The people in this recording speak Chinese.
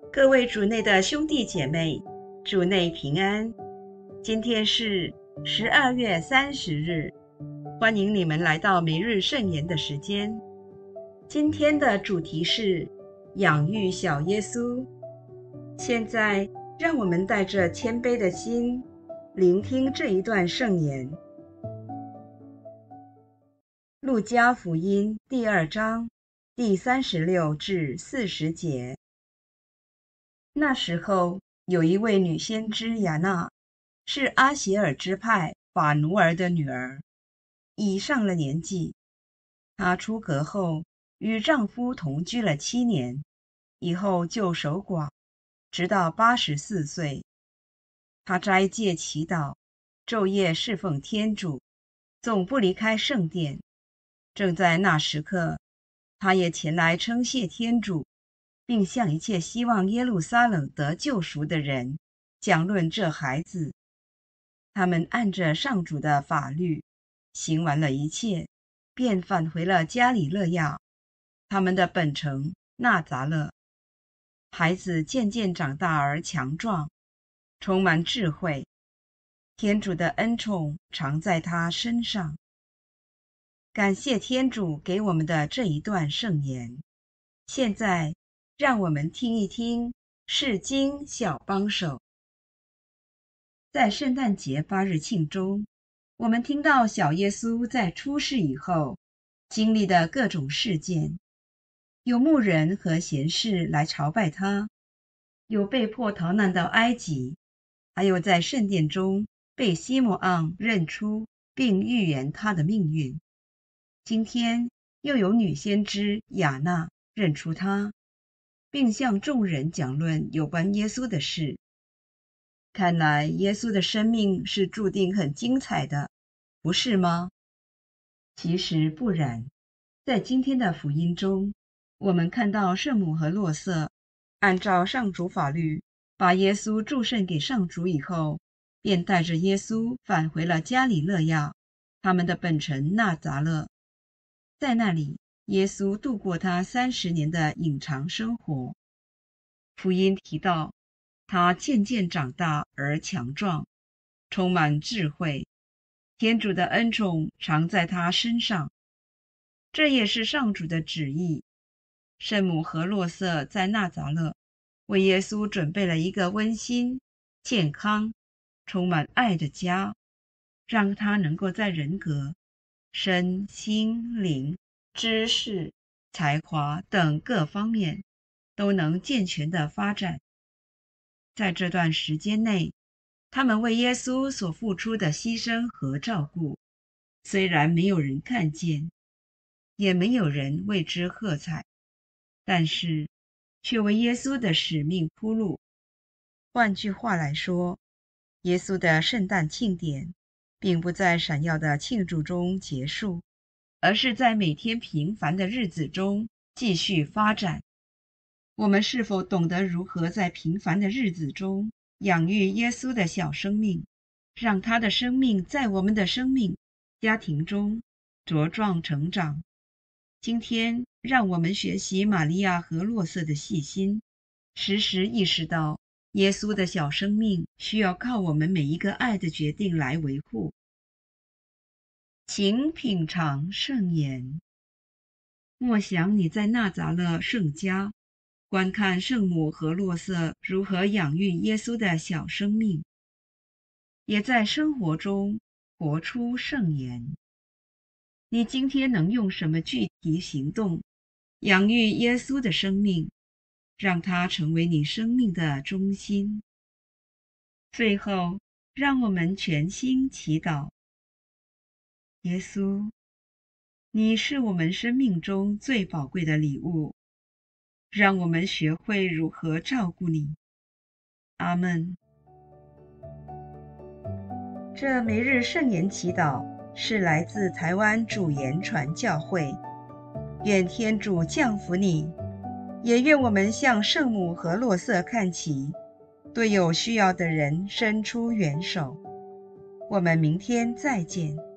各位主内的兄弟姐妹，主内平安。今天是12月30日，欢迎你们来到每日圣言的时间。今天的主题是养育小耶稣。现在，让我们带着谦卑的心，聆听这一段圣言。路加福音第2章第36至40节。那时候，有一位女先知雅纳，是阿协尔支派法奴儿的女儿，已上了年纪。她出阁后，与丈夫同居了7年，以后就守寡，直到84岁。她斋戒祈祷，昼夜侍奉天主，总不离开圣殿。正在那时刻，她也前来称谢天主，并向一切希望耶路撒冷得救赎的人讲论这孩子。他们按着上主的法律行完了一切，便返回了加里肋亚，他们的本城纳匝勒。孩子渐渐长大而强壮，充满智慧，天主的恩宠常在他身上。感谢天主给我们的这一段圣言。现在让我们听一听释经小帮手。在圣诞节8日庆中，我们听到小耶稣在出世以后经历的各种事件，有牧人和贤士来朝拜他，有被迫逃难到埃及，还有在圣殿中被西摩盎认出并预言他的命运。今天又有女先知雅纳认出他，并向众人讲论有关耶稣的事。看来耶稣的生命是注定很精彩的，不是吗？其实不然。在今天的福音中，我们看到圣母和若瑟按照上主法律把耶稣祝圣给上主以后，便带着耶稣返回了加里肋亚，他们的本城纳匝勒。在那里，耶稣度过他30年的隐藏生活。福音提到，他渐渐长大而强壮，充满智慧，天主的恩宠常在他身上。这也是上主的旨意。圣母和若瑟在纳匝勒为耶稣准备了一个温馨、健康、充满爱的家，让他能够在人格、身心灵、知识、才华等各方面都能健全的发展。在这段时间内，他们为耶稣所付出的牺牲和照顾，虽然没有人看见，也没有人为之喝彩，但是却为耶稣的使命铺路。换句话来说，耶稣的圣诞庆典并不在闪耀的庆祝中结束，而是在每天平凡的日子中继续发展。我们是否懂得如何在平凡的日子中养育耶稣的小生命，让他的生命在我们的生命、家庭中茁壮成长？今天，让我们学习玛利亚和若瑟的细心，时时意识到耶稣的小生命需要靠我们每一个爱的决定来维护。请品尝圣言。默想你在纳匝勒圣家，观看圣母和若瑟如何养育耶稣的小生命，也在生活中活出圣言。你今天能用什么具体行动养育耶稣的生命，让他成为你生命的中心？最后，让我们全心祈祷。耶稣，你是我们生命中最宝贵的礼物，让我们学会如何照顾你。阿们。这每日圣言祈祷是来自台湾主言传教会。愿天主降福你，也愿我们向圣母和若瑟看齐，对有需要的人伸出援手。我们明天再见。